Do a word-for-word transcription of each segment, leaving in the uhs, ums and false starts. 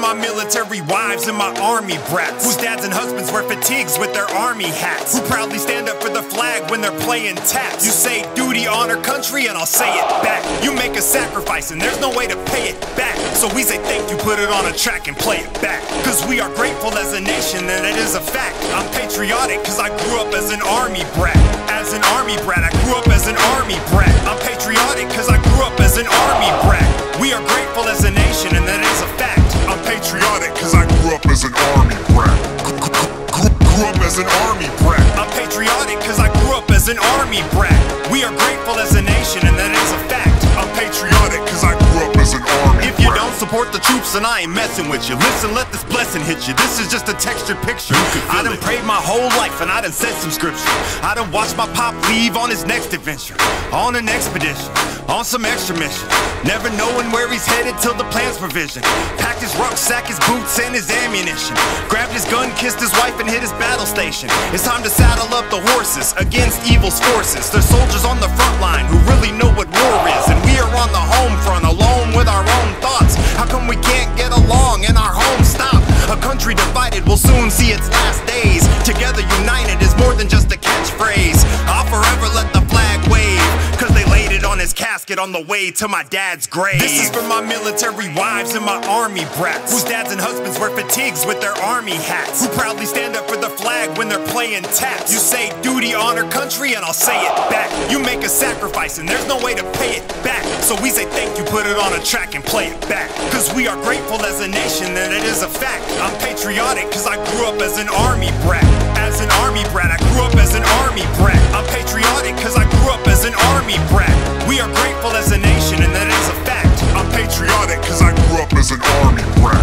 my military wives and my army brats, whose dads and husbands wear fatigues with their army hats, who proudly stand up for the flag when they're playing taps. You say duty, honor, country, and I'll say it back. You make a sacrifice and there's no way to pay it back, so we say thank you, put it on a track and play it back. Cause we are grateful as a nation and it is a fact. I'm patriotic cause I grew up as an army brat. As an army brat, I grew up as an army brat. I'm patriotic cause I grew up as an army brat. We are grateful as a nation and that is a fact. I'm patriotic cause I grew up as an army brat. Grew up as an army brat. I'm patriotic cause I grew up as an army brat. We are grateful as a nation and that is a fact. I'm patriotic cause I grew up as an army brat. If you don't support the troops then I ain't messing with you. Listen, let this blessing hit you. This is just a textured picture. I done prayed my whole life and I done said some scripture. I done watched my pop leave on his next adventure, on an expedition, on some extra mission, never knowing where he's headed till the plan's provision. Packed his rucksack, his boots, and his ammunition, grabbed his gun, kissed his wife, and hit his battle station. It's time to saddle up the horses against evil's forces. They're soldiers on the front line who really know what war is, and we are on the home front alone with our own thoughts. How come we can't get along and our homes stop? A country divided will soon see its last days. Together united is more than just a catchphrase. I'll forever let the flag wave, cause they laid it on his casket on the way to my dad's grave. This is for my military wives and my army brats, whose dads and husbands wear fatigues with their army hats, who proudly stand up for the flag when they're playing taps. You say duty, honor, country, and I'll say it back. You make a sacrifice and there's no way to pay it back, so we say thank you, put it on a track and play it back. Cause we are grateful as a nation and it is a fact. I'm patriotic cause I grew up as an army brat. As an army brat, I grew up as an army brat. I'm patriotic cause I grew up as an army brat. We are grateful as a nation and that is a fact. I'm patriotic cause I grew up as an army brat.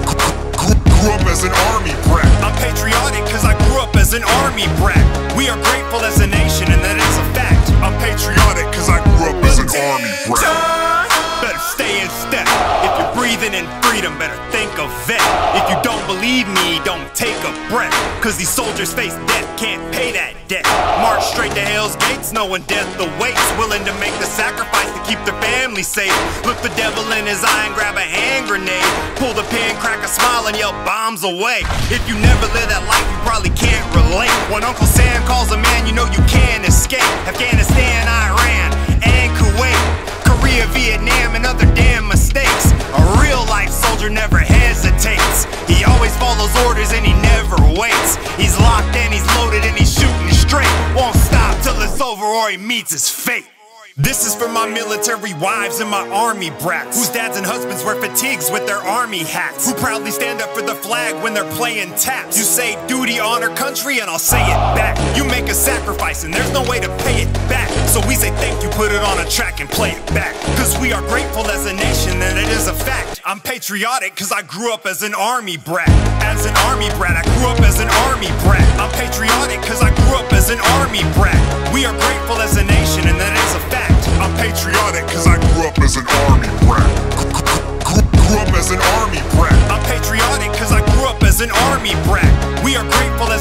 Grew up as an army brat. I'm patriotic cause I grew up as an army brat. We are grateful as a nation and that is a fact. I'm patriotic cause I grew up as an army brat. Better stay in step. If you're breathing in freedom, better think of vet. If you don't believe me, don't take a breath, cause these soldiers face death, can't pay that debt. March straight to hell's gates, knowing death awaits, willing to make the sacrifice to keep their family safe. Look the devil in his eye and grab a hand grenade, pull the pin, crack a smile and yell bombs away. If you never live that life, you probably can't relate. When Uncle Sam calls a man, you know you can't escape. Afghanistan, Iran, and Kuwait, Korea, Vietnam, and other damn mistakes. A real life soldier never hesitates. He always follows orders and he never waits. He's locked and he's loaded and he's shooting straight. Won't stop till it's over or he meets his fate. This is for my military wives and my army brats, whose dads and husbands wear fatigues with their army hats, who proudly stand up for the flag when they're playing taps. You say duty, honor, country, and I'll say it back. You make a sacrifice and there's no way to pay it back, so we say thank you, put it on a track and play it back. Cause we are grateful as a nation and it is a fact. I'm patriotic cause I grew up as an army brat. As an army brat, I grew up as an army brat. I'm patriotic cause I grew up as an army brat. We are grateful as a nation and that is a fact. I'm patriotic cause I grew up as an army brat. Grew up as an army brat. I'm patriotic cause I grew up as an army brat. We are grateful